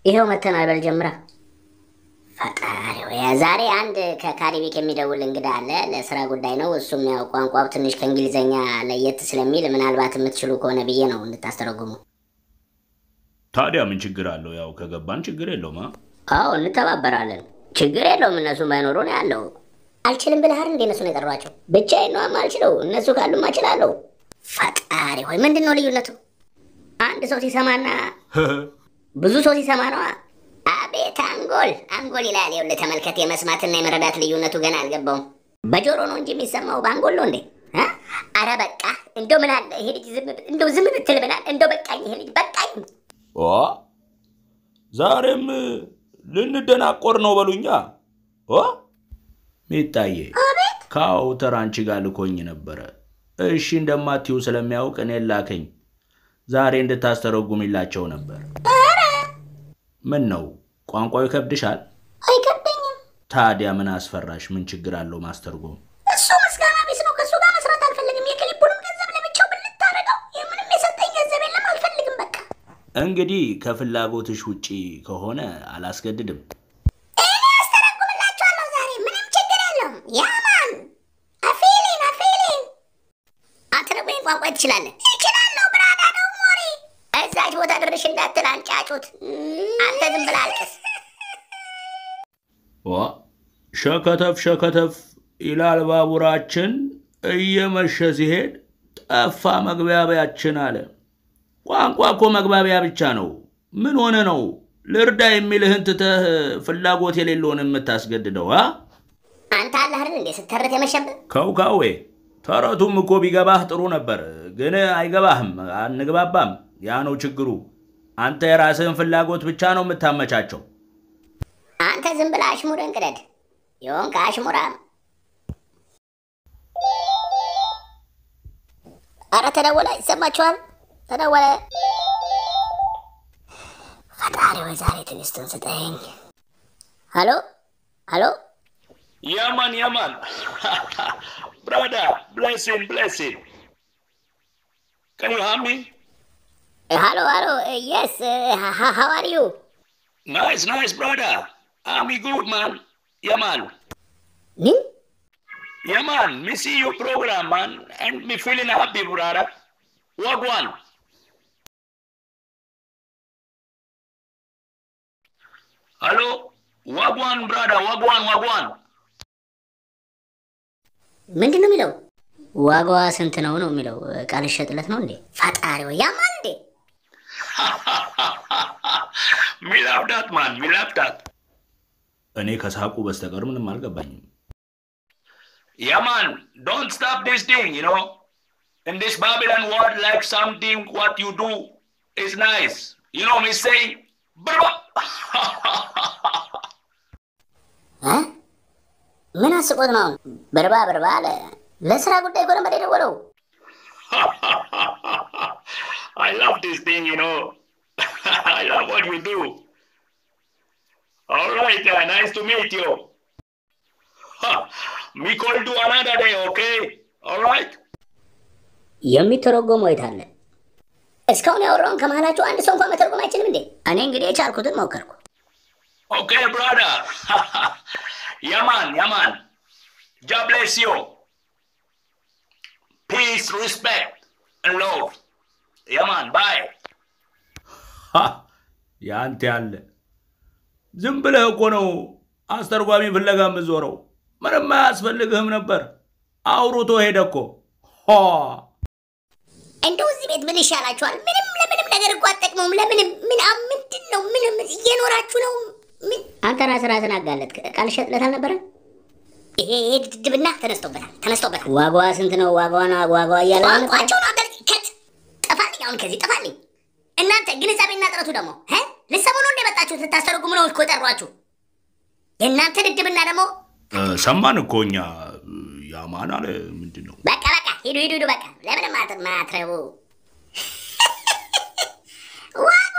ይሄው መተናል በልጀምራ ፈጣሪው ዛሬ አንድ ከካሪቢክ የሚደውል እንግዳ አለ ለስራ ጉዳይ ነው እሱም ያው ቋንቋው ትንሽ ከእንግሊዘኛ ለየት ስለሚል ምናልባት የምትችሉ ከሆነ ብዬ ነው እንድታስተረጉሙ ታዲያ ምን ችግር አለው ያው ከገባን ችግር የለውም አዎ እንተባበራለን ችግር የለውም እነሱ ባይኖሩ ነው ያለው አልችልም ብለህ አይደል እንደነሱ ነው የጠሯቸው ብቻዬን ነው የማልችለው እነሱ ካሉማ እችላለሁ ፈጣሪ ሆይ ምንድነው ልዩነቱ አንድ ሰው ሲሰማና ብዙ ሰው ሲሰማ ነው አቤት አንጎል ይላል ይኸውልህ ተመልከት የመስማትና የመረዳት ልዩነቱ ገና አልገባውም በጆሮ ነው እንጂ የሚሰማው ባንጎል ነው እንዴ አረ በቃ እንደው ምን አለ ይሄ ልጅ ዝም ብትል ብናል እንደው በቃኝ ይሄ ልጅ በቃኝ ዛሬም ልንደናቆር ነው በሉኛ ሚጣዬ ከአውተር አንቺ ጋር ልኮኝ ነበረ እሺ እንደማትዩ ስለሚያውቅ እኔ ላከኝ ዛሬ እንድታስተረጉምላቸው ነበር ምን ነው ቋንቋው ይከብድሻል አይከብደኝም ታዲያ ምን አስፈራሽ ምን ችግር አለው ማስተርጎም እሱ መስጋና ቢስ ነው ከሱ ጋር መስራት አልፈልግም የክሊፑንም ገንዘብ ለብቻው ብልታረጋው የምንም የሰጠኝ ገንዘብ የለም አልፈልግም በቃ እንግዲህ ከፍላጎትሽ ውጪ ከሆነ አላስገድድም እኔ አስተረጉምላችኋለሁ ዛሬ ምንም ችግር የለውም ያማን አፊሊን አትረጉኝ ቋንቋ ትችላለህ እችላለሁ ብራዳ ነው ሞሪ እዛች ቦታ ድርሽ እንዳትል አንጫጩት አንተ ዝም ብለህ አልቅስ ሸከተፍ ይላል ባቡራችን እየመሸ ሲሄድ ጠፋ መግባቢያችን አለ ቋንቋ እኮ መግባቢያ ብቻ ነው ምን ሆነ ነው ልርዳ የሚልህን ትተህ ፍላጎት የሌለውን የምታስገድደው አንተ አለህ አይደል እንዴ ስተርት የመሸብህ ካውካዌ ተረቱም እኮ ቢገባህ ጥሩ ነበር ግን አይገባህም አንግባባም ያ ነው ችግሩ አንተ የራስህን ፍላጎት ብቻ ነው የምታመቻቸው አንተ ዝም ብለህ አሽሙርን ቅደድ ይሁን ከአሽሙራ አረ ተደወለ ይሰማችኋል ተደወለ ፈጣሪ ወይ ዛሬ ትንስቱን ስጠኝ ሄሎ ያማን brother blessing can you hear me hello yes how are you nice brother I'm good man yaman yaman me see your program man and me feeling happy brother what one hello what one brother what one ምንድነው የሚለው ዋጋዋ ስንት ነው ነው የሚለው ቃል ሸጥለት ነው እንዴ ፈጣሪው ያማን እንዴ me love that እኔ ከሳቁ በስተቀር ምንም አልገባኝም yaman don't stop this thing you know in this Babylon world like something what you do is nice you know me say ምን አስቆት ነው በርባ አለ ለስራ ጉዳይ ጎረ መደወለው I love this thing you know I love what you do all right nice to meet you me call you another day okay all right የሚተረጎመው አይታለ እስካሁን ያወራውን ከመሃላችሁ አንድ ሰው እንኳን መተርጎም አይችልም እንዴ እኔ እንግዲህ የቻልኩትን ሞከርኩ okay brother yaman God bless you peace respect and love yaman bye ያንተ ያለ ዝም ብለህ እኮ ነው አስተርጓሚ ፍለጋ የምትዞረው ምንም አያስፈልግህም ነበር አውሩቶ ሄደኮ እንደው እዚህ ቤት ምን ይሻላችኋል ምንም ለምንም ነገር እኮ አትጠቅሙም ለምንም ምንድነው ምንም እየኖራችሁ ነው አንተ ራስህን አጋለጥክ ቃል ሸጥለት አልነበረ ይሄ ድድብና ተነስቶበታል ዋጋዋ ስንት ነው ዋጋዋ ያለው ቋንቋቸው ነው ከት ጠፋልኝ አሁን ከዚህ ጠፋልኝ እናንተ ግንዛቤና ጥረቱ ደግሞ ልትሰሙ ነው እንደመጣችሁ ልታስተረጉሙ ነው እኮ ጠሯችሁ የእናንተ ድድብና ደግሞ ሰማን እኮ እኛ ያማን አለ ምንድነው በቃ ሂዱ በቃ ለምን ማትረቡ